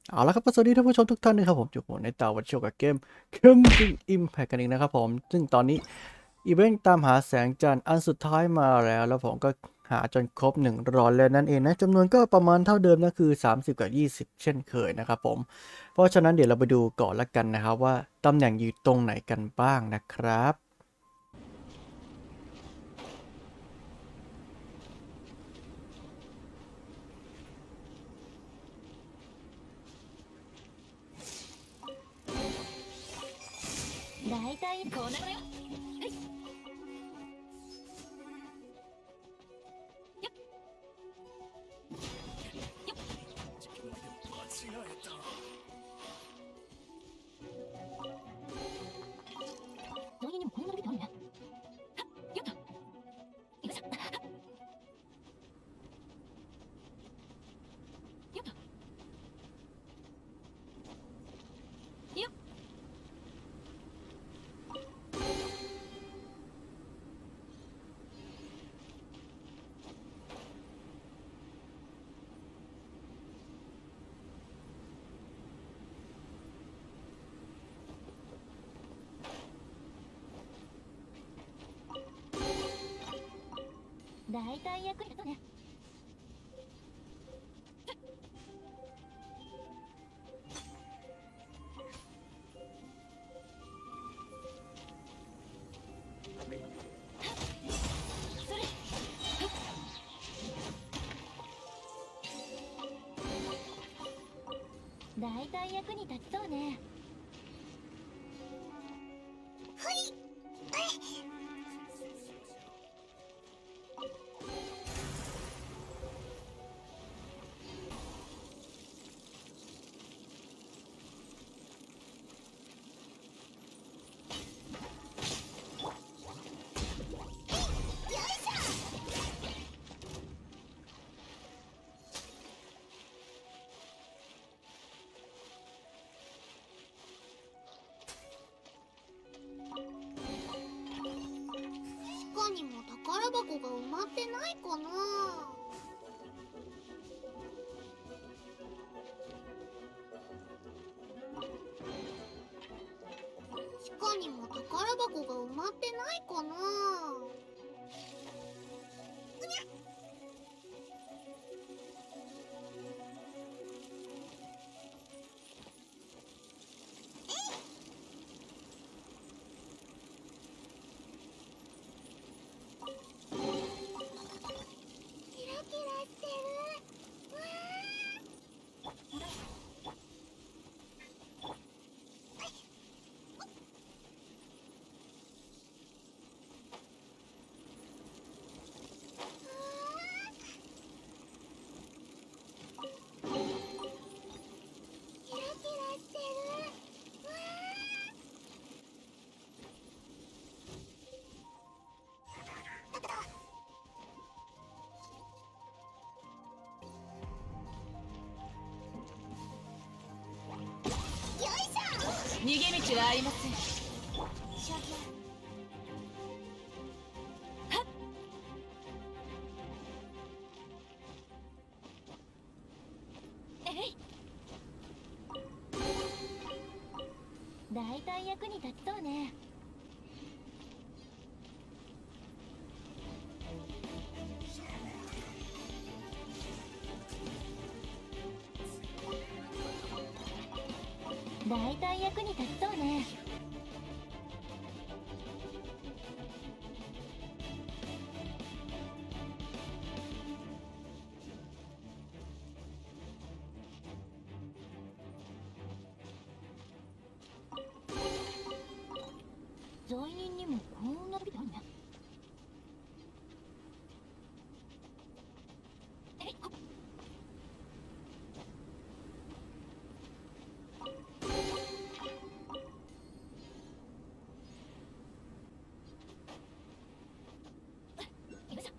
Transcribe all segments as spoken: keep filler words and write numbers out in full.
เอาละครับสวัสดีท่านผู้ชมทุกท่านนะครับผมอยู่ผมในตาวันโชกับเกม เคม บิ้ง อิมแพค กันเองนะครับผมซึ่งตอนนี้อีเวนต์ตามหาแสงจันทร์อันสุดท้ายมาแล้วแล้วผมก็หาจนครบหนึ่งร้อยแล้วนั่นเองนะจำนวนก็ประมาณเท่าเดิมนะคือสามสิบกับยี่สิบเช่นเคยนะครับผมเพราะฉะนั้นเดี๋ยวเราไปดูก่อนละกันนะครับว่าตำแหน่งอยู่ตรงไหนกันบ้างนะครับだいたいこうなるよ。はいよっよっどうにでもこんなの出ておるな。はっよっとよいしょ。はっよっとよっだいたい役に立つね。それだいたい役に立ちそうね。 地下にも宝箱が埋まってないかな。地下にも宝箱が埋まってないかな。キラキラしてる。わーキラキラしてる。わーよいしょ。 逃げ道はありません。 シャキはっえいだいたい役に立ちそうね。だいたい役に立ちそうね。罪人にもこんな時あるね。えいほっよいしょ。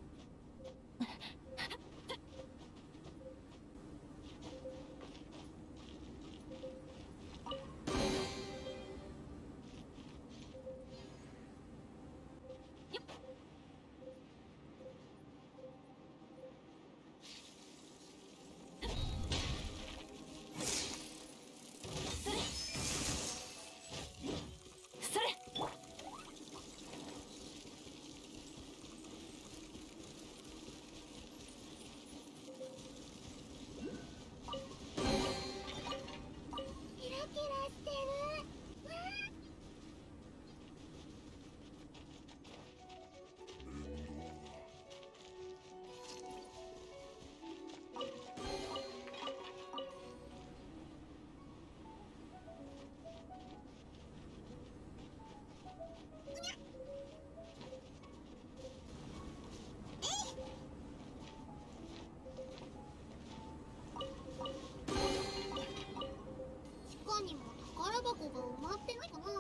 箱が埋まってないかな。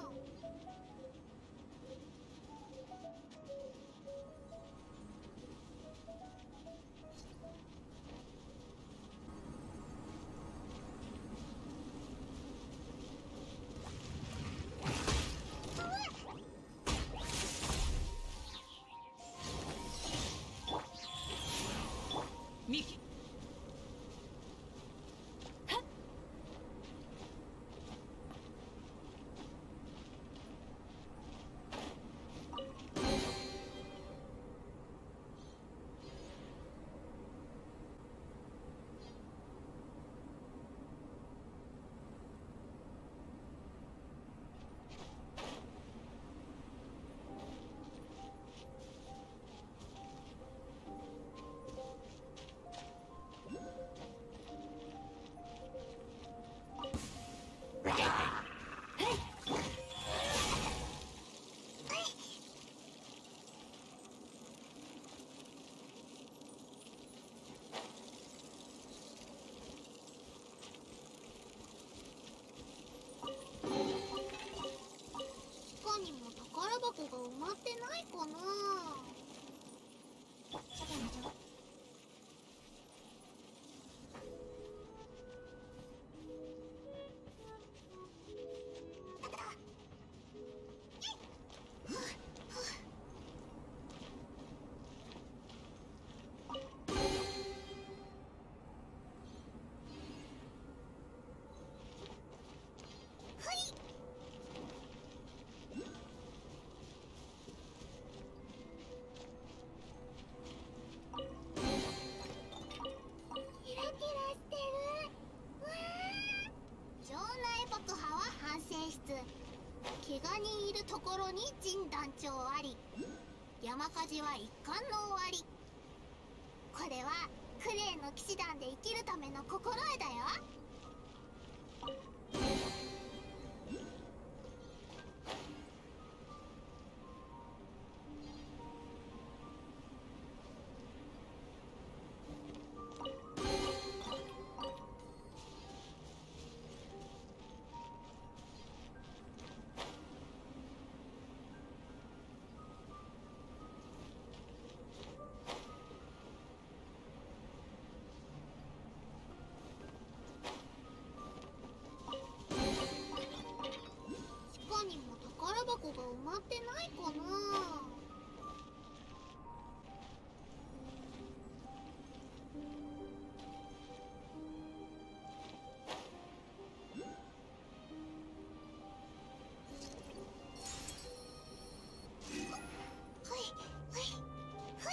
ミキ他にも宝箱が埋まってないかな。キラキラしてる。わー。場内爆破は反省室。怪我人いるところに陣団長あり。山火事は一巻の終わり。これはクレーの騎士団で生きるための心得だよ。他にも宝箱が埋まってないかな。はいはいはい。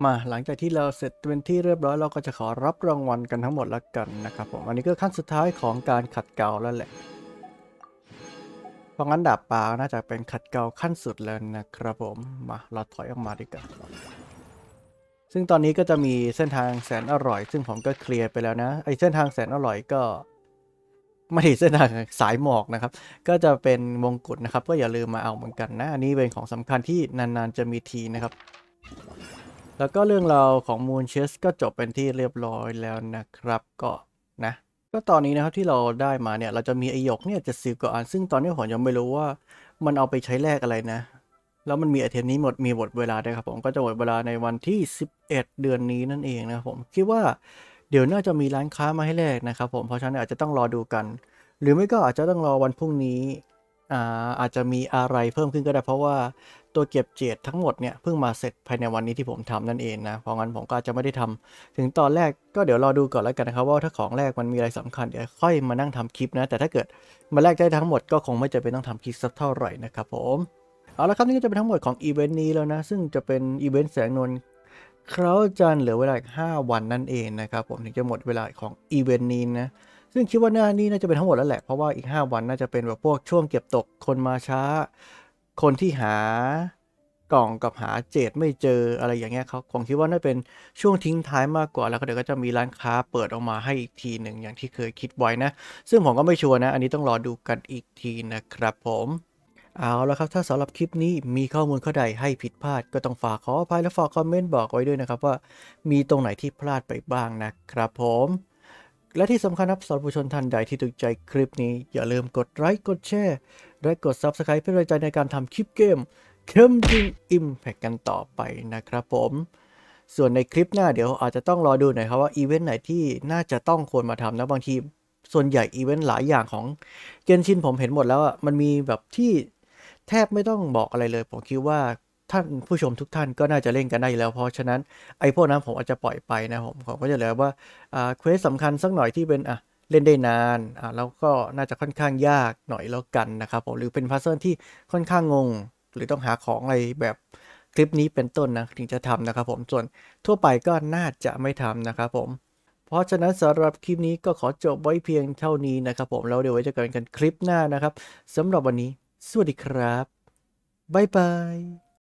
มาหลังจากที่เราเสร็จเป็นที่เรียบร้อยเราก็จะขอรับรางวัลกันทั้งหมดแล้วกันนะครับผมอันนี้ก็ขั้นสุดท้ายของการขัดเกลาแล้วแหละเพราะงั้นดาบปลาน่าจะเป็นขัดเกลาขั้นสุดแล้วนะครับผมมาเราถอยออกมาดีกว่าซึ่งตอนนี้ก็จะมีเส้นทางแสนอร่อยซึ่งผมก็เคลียร์ไปแล้วนะไอเส้นทางแสนอร่อยก็ไม่ใช่เส้นทางสายหมอกนะครับก็จะเป็นมงกุฎนะครับก็อย่าลืมมาเอาเหมือนกันนะอันนี้เป็นของสำคัญที่นานๆจะมีทีนะครับแล้วก็เรื่องราวของมูนเชสก็จบเป็นที่เรียบร้อยแล้วนะครับก็นะก็ตอนนี้นะครับที่เราได้มาเนี่ยเราจะมีไอหยกเนี่ยจะสิบกว่าอันซึ่งตอนนี้ผมยังไม่รู้ว่ามันเอาไปใช้แลกอะไรนะแล้วมันมีไอเทมนี้หมดมีหมดเวลาด้วยครับผมก็จะหมดเวลาในวันที่สิบเอ็ดเดือนนี้นั่นเองนะครับผมคิดว่าเดี๋ยวน่าจะมีร้านค้ามาให้แลกนะครับผมเพราะฉะนั้นอาจจะต้องรอดูกันหรือไม่ก็อาจจะต้องรอวันพรุ่งนี้อ่าอาจจะมีอะไรเพิ่มขึ้นก็ได้เพราะว่าตัวเก็บเจดทั้งหมดเนี่ยเพิ่งมาเสร็จภายในวันนี้ที่ผมทำนั่นเองนะเพราะงั้นผมก็อาจจะไม่ได้ทำถึงตอนแรกก็เดี๋ยวรอดูก่อนแล้วกันนะครับว่าถ้าของแรกมันมีอะไรสำคัญเดี๋ยวค่อยมานั่งทำคลิปนะแต่ถ้าเกิดมาแลกได้ทั้งหมดก็คงไม่จำเป็นต้องทำคลิปสักเท่าไหร่นะครับผมเอาละครับนี่ก็จะเป็นทั้งหมดของอีเวนต์นี้แล้วนะซึ่งจะเป็นอีเวนต์แสงนวลเคราจันเหลือเวลาอีกห้าวันนั่นเองนะครับผมถึงจะหมดเวลาของอีเวนต์นี้นะซึ่งคิดว่าหน้านี้น่าจะเป็นทั้งหมดแล้วแหละเพราะว่าอีกห้าวันน่าจะเป็นแบบพวกช่วงเก็บตกคนมาช้าคนที่หากล่องกับหาเจดไม่เจออะไรอย่างเงี้ยเขาผมคิดว่าน่าเป็นช่วงทิ้งท้ายมากกว่าแล้วก็เดี๋ยวก็จะมีร้านค้าเปิดออกมาให้อีกทีหนึ่งอย่างที่เคยคิดไว้นะซึ่งผมก็ไม่ชัวร์นะอันนี้ต้องรอดูกันอีกทีนะครับผมเอาละครับถ้าสำหรับคลิปนี้มีข้อมูลข้อใดให้ผิดพลาดก็ต้องฝากขออภัยและฝากคอมเมนต์บอกไว้ด้วยนะครับว่ามีตรงไหนที่พลาดไปบ้างนะครับผมและที่สำคัญครับสำหรับผู้ชมท่านใดที่ถูกใจคลิปนี้อย่าลืมกดไลค์กดแชร์และกด ซับสไครบ์ เพื่อเป็นกำลังใจในการทำคลิปเกมเข้มจริง Impact กันต่อไปนะครับผมส่วนในคลิปหน้าเดี๋ยวอาจจะต้องรอดูหน่อยครับว่าอีเวนต์ไหนที่น่าจะต้องควรมาทำนะบางทีส่วนใหญ่อีเวนต์หลายอย่างของเกนชินผมเห็นหมดแล้วอ่ะมันมีแบบที่แทบไม่ต้องบอกอะไรเลยผมคิดว่าท่านผู้ชมทุกท่านก็น่าจะเล่นกันได้แล้วเพราะฉะนั้นไอ้พวกนั้นผมอาจจะปล่อยไปนะผมผมก็จะเหลือว่าอ่าเควสสำคัญสักหน่อยที่เป็นอ่ะเล่นได้นานอ่าแล้วก็น่าจะค่อนข้างยากหน่อยแล้วกันนะครับผมหรือเป็นพัซเซิลที่ค่อนข้างงงหรือต้องหาของอะไรแบบคลิปนี้เป็นต้นนะถึงจะทำนะครับผมส่วนทั่วไปก็น่าจะไม่ทำนะครับผมเพราะฉะนั้นสำหรับคลิปนี้ก็ขอจบไว้เพียงเท่านี้นะครับผมแล้วเดี๋ยวไว้เจอกันกันคลิปหน้านะครับสำหรับวันนี้สวัสดีครับบ๊ายบาย